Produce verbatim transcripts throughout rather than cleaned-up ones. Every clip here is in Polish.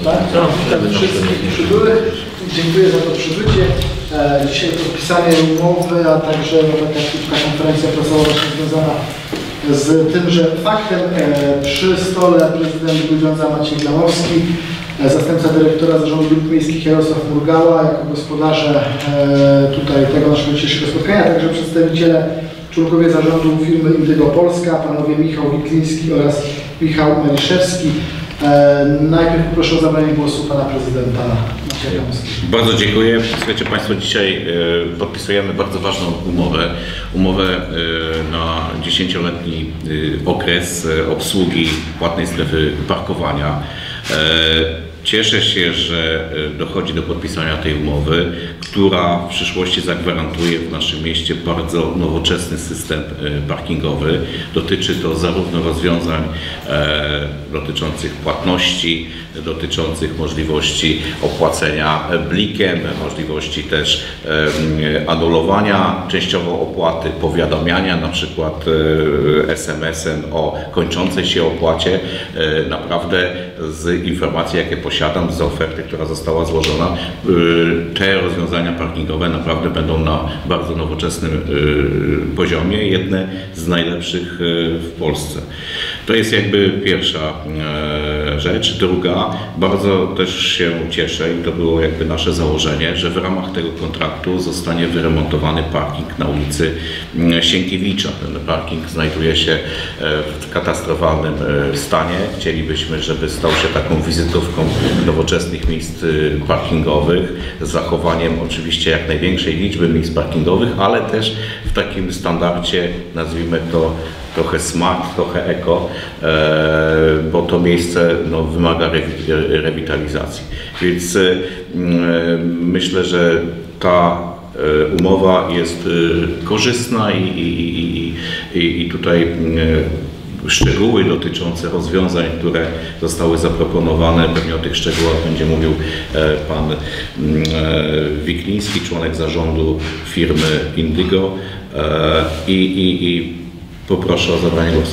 Tak? Witam wszystkich przybyłych. Dziękuję za to przybycie. Dzisiaj podpisanie umowy, a także taka konferencja prasowa właśnie związana z tymże faktem. Przy stole prezydent Grudziądza Maciej Glamowski, zastępca dyrektora Zarządu Dróg Miejskich Jarosław Murgała, jako gospodarze tutaj tego naszego dzisiejszego spotkania, także przedstawiciele, członkowie zarządu firmy Indygo Polska, panowie Michał Witliński oraz Michał Meliszewski. Najpierw proszę o zabranie głosu pana prezydenta Macieja Glamowskiego. Bardzo dziękuję. Słuchajcie Państwo, dzisiaj podpisujemy bardzo ważną umowę. Umowę na dziesięcioletni okres obsługi płatnej strefy parkowania. Cieszę się, że dochodzi do podpisania tej umowy, która w przyszłości zagwarantuje w naszym mieście bardzo nowoczesny system parkingowy. Dotyczy to zarówno rozwiązań dotyczących płatności, dotyczących możliwości opłacenia blikiem, możliwości też anulowania częściowo opłaty, powiadamiania na przykład es em esem o kończącej się opłacie. Naprawdę z informacji, jakie posiadam, z oferty, która została złożona, te rozwiązania parkingowe naprawdę będą na bardzo nowoczesnym poziomie, jedne z najlepszych w Polsce. To jest jakby pierwsza rzecz. Druga, bardzo też się cieszę i to było jakby nasze założenie, że w ramach tego kontraktu zostanie wyremontowany parking na ulicy Sienkiewicza. Ten parking znajduje się w katastrofalnym stanie. Chcielibyśmy, żeby stał się taką wizytówką nowoczesnych miejsc parkingowych z zachowaniem oczywiście jak największej liczby miejsc parkingowych, ale też w takim standardzie, nazwijmy to trochę smart, trochę eko, bo to miejsce no, wymaga rewitalizacji. Więc myślę, że ta umowa jest korzystna i, i, i, i tutaj szczegóły dotyczące rozwiązań, które zostały zaproponowane, pewnie o tych szczegółach będzie mówił pan Wikliński, członek zarządu firmy Indygo, i, i, i poproszę o zabranie głosu.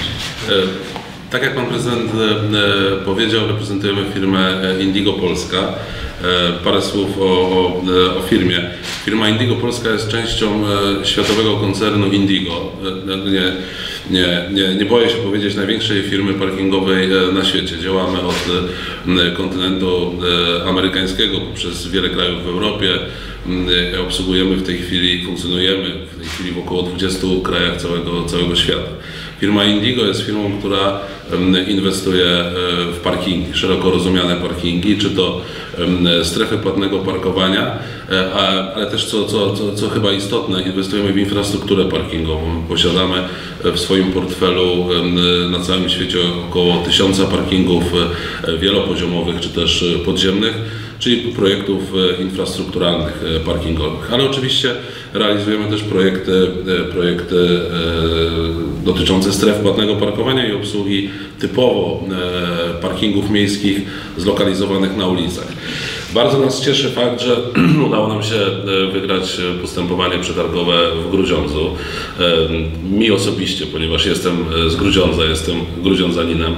Tak jak pan prezydent powiedział, reprezentujemy firmę Indygo Polska. Parę słów o, o, o firmie. Firma Indygo Polska jest częścią światowego koncernu Indygo. Nie, nie, nie, nie boję się powiedzieć, największej firmy parkingowej na świecie. Działamy od kontynentu amerykańskiego poprzez wiele krajów w Europie. Obsługujemy w tej chwili, funkcjonujemy w tej chwili w około dwudziestu krajach całego, całego świata. Firma Indygo jest firmą, która inwestuje w parkingi, szeroko rozumiane parkingi, czy to strefy płatnego parkowania, ale też co, co, co, co chyba istotne, inwestujemy w infrastrukturę parkingową. Posiadamy w swoim portfelu na całym świecie około tysiąca parkingów wielopoziomowych, czy też podziemnych, czyli projektów infrastrukturalnych parkingowych. Ale oczywiście realizujemy też projekty, projekty dotyczące stref płatnego parkowania i obsługi typowo parkingów miejskich zlokalizowanych na ulicach. Bardzo nas cieszy fakt, że udało nam się wygrać postępowanie przetargowe w Grudziądzu. Mi osobiście, ponieważ jestem z Grudziądza, jestem grudziądzaninem,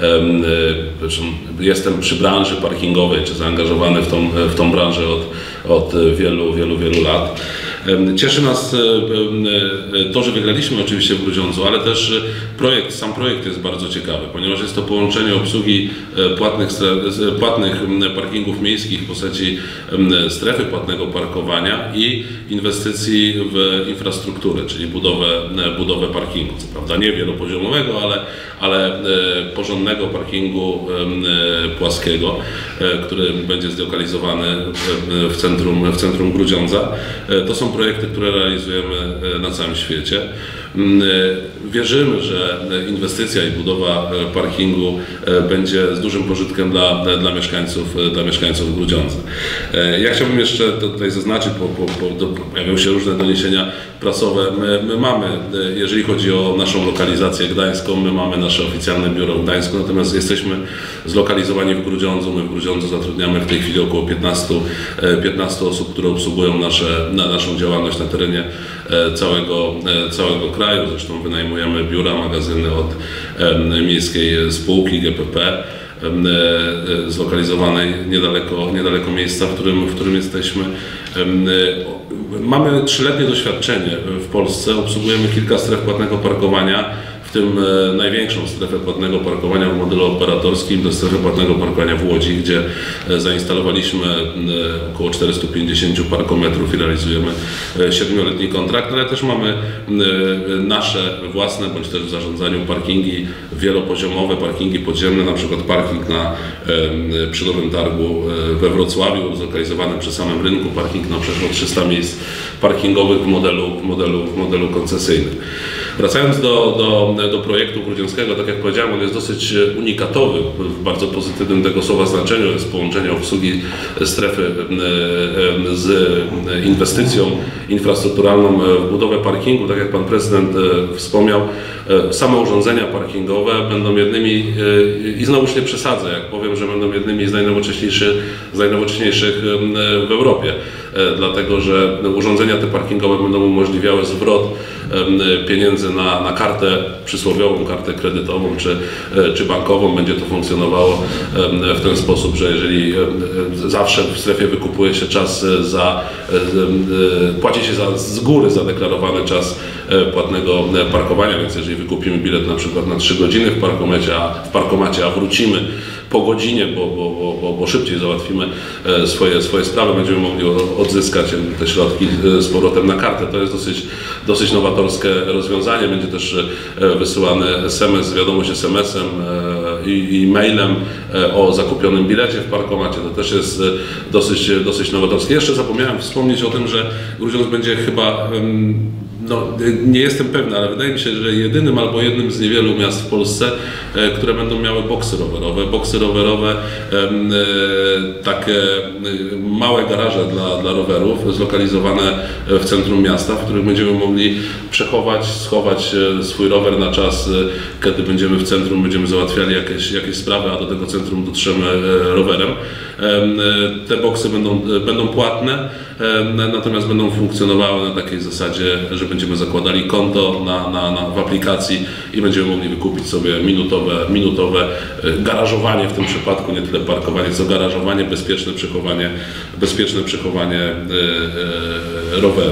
jestem przy branży parkingowej, czy zaangażowany w tą, w tą branżę od, od wielu, wielu, wielu lat. Cieszy nas to, że wygraliśmy oczywiście w Grudziądzu, ale też projekt, sam projekt jest bardzo ciekawy, ponieważ jest to połączenie obsługi płatnych, płatnych parkingów miejskich w postaci strefy płatnego parkowania i inwestycji w infrastrukturę, czyli budowę, budowę parkingu. Co prawda nie wielopoziomowego, ale, ale porządnego parkingu płaskiego, który będzie zlokalizowany w centrum, w centrum Grudziądza. To są projekty, które realizujemy na całym świecie. Wierzymy, że inwestycja i budowa parkingu będzie z dużym pożytkiem dla, dla, mieszkańców, dla mieszkańców Grudziądza. Ja chciałbym jeszcze tutaj zaznaczyć, bo, bo, bo pojawiają się różne doniesienia prasowe. My, my mamy, jeżeli chodzi o naszą lokalizację gdańską, my mamy nasze oficjalne biuro w Gdańsku, natomiast jesteśmy zlokalizowani w Grudziądzu. My w Grudziądzu zatrudniamy w tej chwili około piętnastu osób, które obsługują nasze, na naszą działalność na terenie całego, całego kraju. Zresztą wynajmujemy biura, magazyny od miejskiej spółki G P P. zlokalizowanej niedaleko, niedaleko miejsca, w którym, w którym jesteśmy. Mamy trzyletnie doświadczenie w Polsce, obsługujemy kilka stref płatnego parkowania, w tym największą strefę płatnego parkowania w modelu operatorskim to strefę płatnego parkowania w Łodzi, gdzie zainstalowaliśmy około czterysta pięćdziesiąt parkometrów i realizujemy siedmioletni kontrakt, ale też mamy nasze własne, bądź też w zarządzaniu parkingi wielopoziomowe, parkingi podziemne, na przykład parking na, przy Nowym Targu we Wrocławiu, zlokalizowany przy samym rynku, parking na przeszło trzysta miejsc parkingowych w modelu, w modelu, w modelu koncesyjnym. Wracając do, do, do projektu grudziąckiego, tak jak powiedziałem, on jest dosyć unikatowy w bardzo pozytywnym tego słowa znaczeniu. Jest połączenie obsługi strefy z inwestycją infrastrukturalną w budowę parkingu. Tak jak Pan Prezydent wspomniał, same urządzenia parkingowe będą jednymi, i znowuż nie przesadzę, jak powiem, że będą jednymi z najnowocześniejszych, z najnowocześniejszych w Europie, dlatego że urządzenia te parkingowe będą umożliwiały zwrot pieniędzy na, na kartę przysłowiową, kartę kredytową czy, czy bankową. Będzie to funkcjonowało w ten sposób, że jeżeli zawsze w strefie wykupuje się czas za, płaci się za, z góry zadeklarowany czas płatnego parkowania, więc jeżeli wykupimy bilet na przykład na trzy godziny w parkomacie, a, w parkomacie, a wrócimy po godzinie, bo, bo, bo, bo szybciej załatwimy swoje, swoje sprawy, będziemy mogli odzyskać te środki z powrotem na kartę. To jest dosyć, dosyć nowatorskie rozwiązanie. Będzie też wysyłany es em es, wiadomość es em esem i, i mailem o zakupionym bilecie w parkomacie. To też jest dosyć, dosyć nowatorskie. Jeszcze zapomniałem wspomnieć o tym, że Grudziądz będzie chyba, no, nie jestem pewny, ale wydaje mi się, że jedynym albo jednym z niewielu miast w Polsce, które będą miały boksy rowerowe. Boksy rowerowe, takie małe garaże dla, dla rowerów, zlokalizowane w centrum miasta, w których będziemy mogli przechować, schować swój rower na czas, kiedy będziemy w centrum, będziemy załatwiali jakieś, jakieś sprawy, a do tego centrum dotrzemy rowerem. Te boksy będą, będą płatne, natomiast będą funkcjonowały na takiej zasadzie, że będziemy zakładali konto na, na, na, w aplikacji i będziemy mogli wykupić sobie minutowe, minutowe garażowanie, w tym przypadku nie tyle parkowanie, co garażowanie, bezpieczne przechowanie, bezpieczne przechowanie roweru.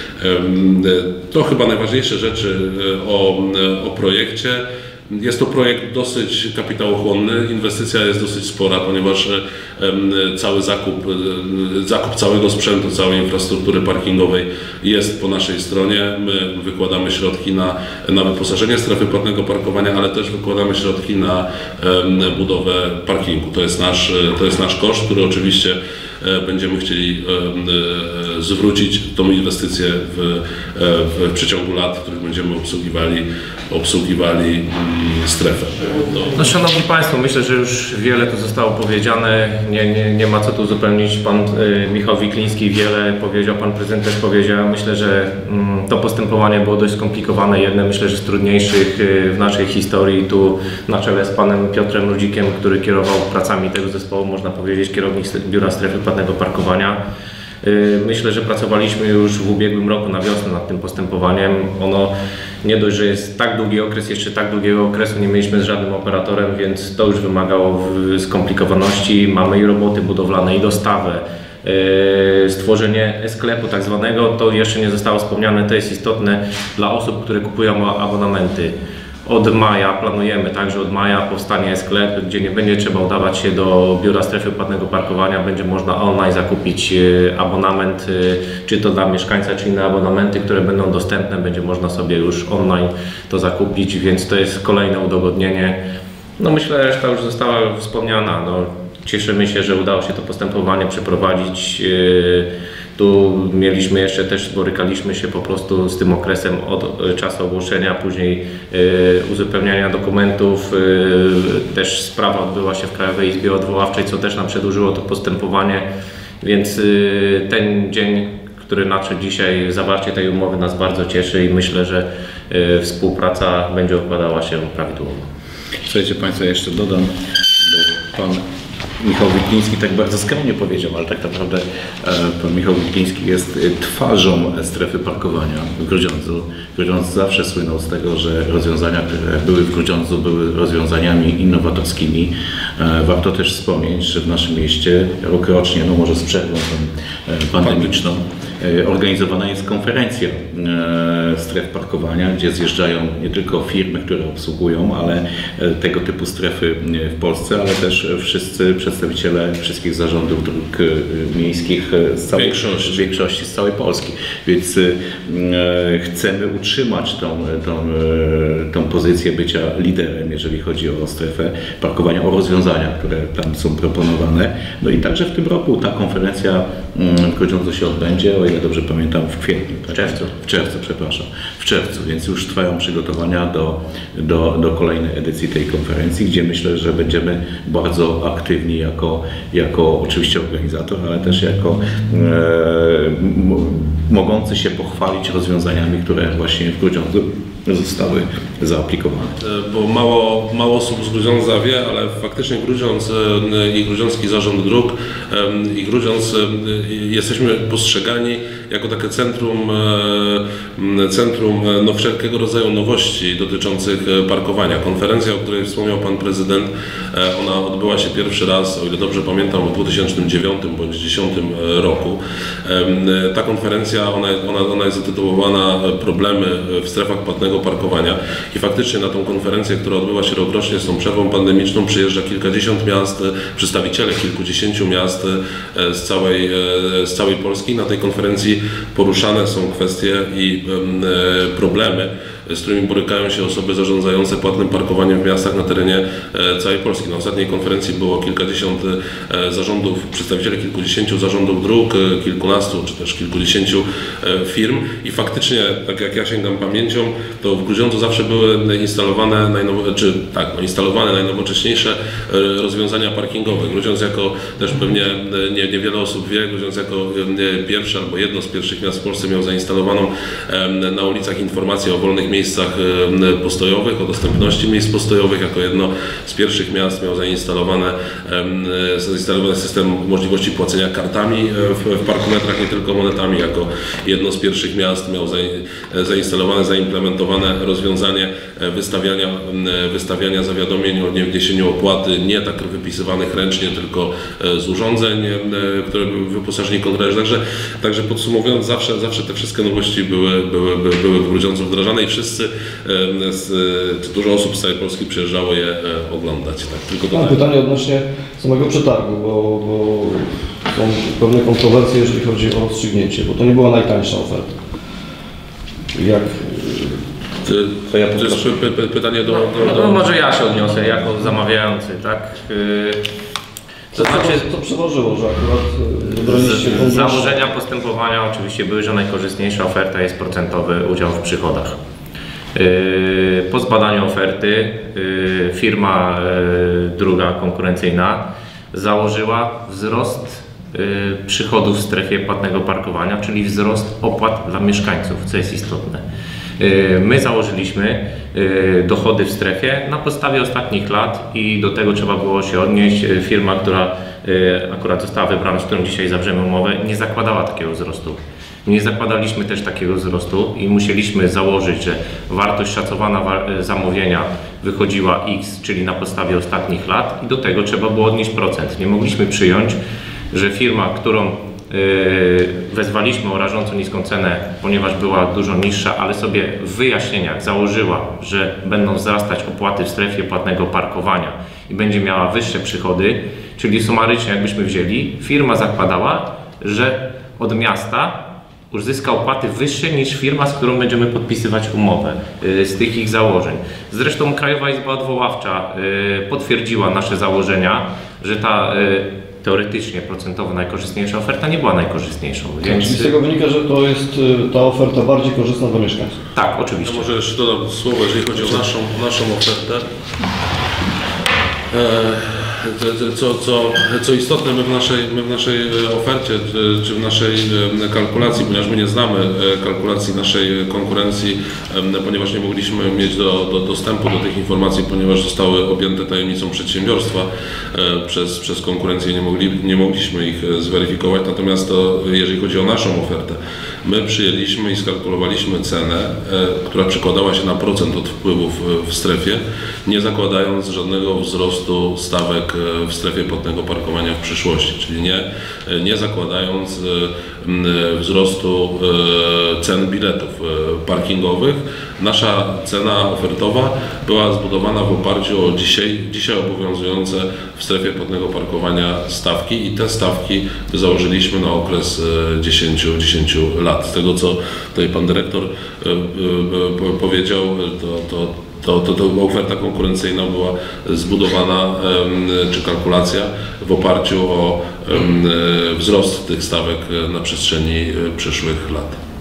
To chyba najważniejsze rzeczy o, o projekcie. Jest to projekt dosyć kapitałochłonny, inwestycja jest dosyć spora, ponieważ cały zakup, zakup całego sprzętu, całej infrastruktury parkingowej jest po naszej stronie. My wykładamy środki na, na wyposażenie strefy płatnego parkowania, ale też wykładamy środki na budowę parkingu. To jest nasz, to jest nasz koszt, który oczywiście będziemy chcieli zwrócić tą inwestycję w, w przeciągu lat, w których będziemy obsługiwali, obsługiwali strefę. No. No, Szanowni Państwo, myślę, że już wiele tu zostało powiedziane, nie, nie, nie ma co tu uzupełnić. Pan y, Michał Wikliński wiele powiedział, Pan Prezydent też powiedział. Myślę, że mm, to postępowanie było dość skomplikowane, jedne myślę, że z trudniejszych y, w naszej historii. Tu na czele z Panem Piotrem Rudzikiem, który kierował pracami tego zespołu, można powiedzieć, kierownik Biura Strefy Płatnego Parkowania. Myślę, że pracowaliśmy już w ubiegłym roku na wiosnę nad tym postępowaniem. Ono nie dość, że jest tak długi okres, jeszcze tak długiego okresu nie mieliśmy z żadnym operatorem, więc to już wymagało skomplikowaności. Mamy i roboty budowlane, i dostawę. Stworzenie e-sklepu tak zwanego, to jeszcze nie zostało wspomniane, to jest istotne dla osób, które kupują abonamenty. Od maja planujemy, także od maja powstanie sklep, gdzie nie będzie trzeba udawać się do Biura Strefy Płatnego Parkowania, będzie można online zakupić abonament, czy to dla mieszkańca, czy inne abonamenty, które będą dostępne, będzie można sobie już online to zakupić, więc to jest kolejne udogodnienie. No myślę, że reszta już została wspomniana. No, cieszymy się, że udało się to postępowanie przeprowadzić. Tu mieliśmy jeszcze też, borykaliśmy się po prostu z tym okresem od czasu ogłoszenia, później y, uzupełniania dokumentów. Y, też sprawa odbyła się w Krajowej Izbie Odwoławczej, co też nam przedłużyło to postępowanie, więc y, ten dzień, który nadszedł dzisiaj, zawarcie tej umowy nas bardzo cieszy i myślę, że y, współpraca będzie układała się prawidłowo. Słuchajcie Państwo, jeszcze dodam, bo Pan Michał Wikliński tak bardzo skromnie powiedział, ale tak naprawdę pan Michał Wikliński jest twarzą strefy parkowania w Grudziądzu. Grudziądz zawsze słynął z tego, że rozwiązania, które były w Grudziądzu, były rozwiązaniami innowatorskimi. Warto też wspomnieć, że w naszym mieście rokrocznie, no może z przerwą pandemiczną, organizowana jest konferencja stref parkowania, gdzie zjeżdżają nie tylko firmy, które obsługują, ale tego typu strefy w Polsce, ale też wszyscy przedstawiciele wszystkich zarządów dróg miejskich z całej większości, większości z całej Polski. Więc chcemy utrzymać tą, tą, tą pozycję bycia liderem, jeżeli chodzi o strefę parkowania, o rozwiązania, które tam są proponowane. No i także w tym roku ta konferencja w Grudziądzu się odbędzie, o ile dobrze pamiętam, w kwietniu. Tak? W czerwcu. W czerwcu, przepraszam. W czerwcu, więc już trwają przygotowania do, do, do kolejnej edycji tej konferencji, gdzie myślę, że będziemy bardzo aktywni jako, jako oczywiście organizator, ale też jako e, mogący się pochwalić rozwiązaniami, które właśnie w Grudziądzu zostały zaaplikowane. Bo mało, mało osób z Grudziądza wie, ale faktycznie Grudziądz i Grudziącki Zarząd Dróg i Grudziądz jesteśmy postrzegani jako takie centrum, centrum no, wszelkiego rodzaju nowości dotyczących parkowania. Konferencja, o której wspomniał Pan Prezydent, ona odbyła się pierwszy raz, o ile dobrze pamiętam, w dwa tysiące dziewiątym bądź dwa tysiące dziesiątym roku. Ta konferencja, ona, ona, ona jest zatytułowana Problemy w strefach płatnego parkowania i faktycznie na tą konferencję, która odbyła się rokrocznie z tą przerwą pandemiczną, przyjeżdża kilkadziesiąt miast, przedstawiciele kilkudziesięciu miast z całej, z całej Polski. Na tej konferencji poruszane są kwestie i problemy, z którymi borykają się osoby zarządzające płatnym parkowaniem w miastach na terenie całej Polski. Na ostatniej konferencji było kilkadziesiąt zarządów, przedstawicieli kilkudziesięciu zarządów dróg, kilkunastu czy też kilkudziesięciu firm i faktycznie, tak jak ja sięgam pamięcią, to w Grudziądzu zawsze były instalowane, najnowo, czy tak, no, instalowane najnowocześniejsze rozwiązania parkingowe. Grudziądz jako, też pewnie nie, niewiele osób wie, Grudziądz jako pierwszy albo jedno z pierwszych miast w Polsce miał zainstalowaną na ulicach informację o wolnych miejscach postojowych, o dostępności miejsc postojowych. Jako jedno z pierwszych miast miał zainstalowane, zainstalowany system możliwości płacenia kartami w, w parkometrach, nie tylko monetami. Jako jedno z pierwszych miast miał zainstalowane, zaimplementowane rozwiązanie wystawiania, wystawiania zawiadomień o niewniesieniu opłaty, nie tak wypisywanych ręcznie, tylko z urządzeń, które były wyposażeni kontrolerzy. Także, także podsumowując, zawsze, zawsze te wszystkie nowości były, były, były, były w Grudziądzu wdrażane i wszyscy, z, dużo osób z całej Polski przyjeżdżało je oglądać. Tak, tylko Mam pytanie odnośnie samego przetargu, bo, bo są pewne kontrowersje, jeżeli chodzi o rozstrzygnięcie, bo to nie była najtańsza oferta. Jak... To, ja to jest py, py, pytanie do... do, no, do... no może ja się odniosę jako zamawiający, tak? To znaczy, co przełożyło, że akurat wybraliście z, z założenia postępowania oczywiście były, że najkorzystniejsza oferta jest procentowy udział w przychodach. Po zbadaniu oferty firma druga konkurencyjna założyła wzrost przychodów w strefie płatnego parkowania, czyli wzrost opłat dla mieszkańców, co jest istotne. My założyliśmy dochody w strefie na podstawie ostatnich lat i do tego trzeba było się odnieść. Firma, która akurat została wybrana, z którą dzisiaj zawrzemy umowę, nie zakładała takiego wzrostu. Nie zakładaliśmy też takiego wzrostu i musieliśmy założyć, że wartość szacowana zamówienia wychodziła X, czyli na podstawie ostatnich lat i do tego trzeba było odnieść procent. Nie mogliśmy przyjąć, że firma, którą wezwaliśmy o rażąco niską cenę, ponieważ była dużo niższa, ale sobie w wyjaśnieniach założyła, że będą wzrastać opłaty w strefie płatnego parkowania i będzie miała wyższe przychody, czyli sumarycznie jakbyśmy wzięli, firma zakładała, że od miasta uzyska opłaty wyższe niż firma, z którą będziemy podpisywać umowę z tych ich założeń. Zresztą Krajowa Izba Odwoławcza potwierdziła nasze założenia, że ta teoretycznie procentowo najkorzystniejsza oferta nie była najkorzystniejszą. Więc... Czyli z tego wynika, że to jest ta oferta bardziej korzystna dla mieszkańców. Tak, oczywiście. Ja może jeszcze dodam słowo, jeżeli chodzi o naszą, naszą ofertę. co, co, co istotne, my w naszej, my w naszej ofercie czy w naszej kalkulacji, ponieważ my nie znamy kalkulacji naszej konkurencji, ponieważ nie mogliśmy mieć do, do, dostępu do tych informacji, ponieważ zostały objęte tajemnicą przedsiębiorstwa przez, przez konkurencję, nie, mogli, nie mogliśmy ich zweryfikować. Natomiast to, jeżeli chodzi o naszą ofertę, my przyjęliśmy i skalkulowaliśmy cenę, która przekładała się na procent od wpływów w strefie, nie zakładając żadnego wzrostu stawek w strefie płatnego parkowania w przyszłości, czyli nie, nie zakładając wzrostu cen biletów parkingowych. Nasza cena ofertowa była zbudowana w oparciu o dzisiaj, dzisiaj obowiązujące w strefie płatnego parkowania stawki i te stawki założyliśmy na okres dziesięciu lat. Z tego, co tutaj pan dyrektor powiedział, to, to To, to, to oferta konkurencyjna była zbudowana, czy kalkulacja w oparciu o wzrost tych stawek na przestrzeni przyszłych lat.